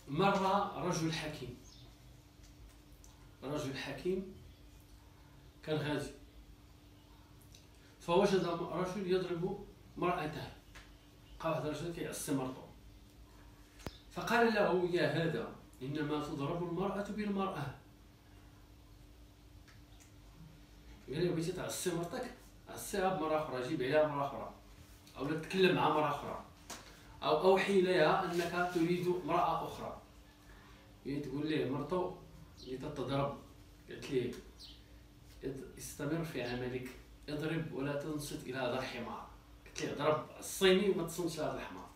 مرة رجل حكيم كان غازي، فوجد رجل يضرب مرأته، لقى واحد الرجل كيعصي مرته، فقال له: يا هذا، إنما تضرب المرأة بالمرأة. قال له: بغيتي تعصي مرتك، عصيها بمرأة أخرى، جيب عليها مرأة أخرى، أو لا تتكلم مع مرأة أخرى، أو أوحي لها أنك تريد امرأة أخرى. هي تقول ليه مرتو اللي تضرب، قالت ليه: استمر في عملك، اضرب ولا تنصت إلى هذا الحمار. قلت ليه: اضرب الصيني وما تصنش هذا الحمار.